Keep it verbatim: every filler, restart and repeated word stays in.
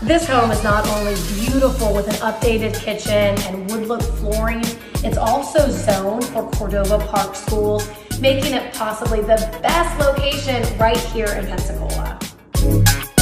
This home is not only beautiful with an updated kitchen and wood look flooring, it's also zoned for Cordova Park schools, making it possibly the best location right here in Pensacola.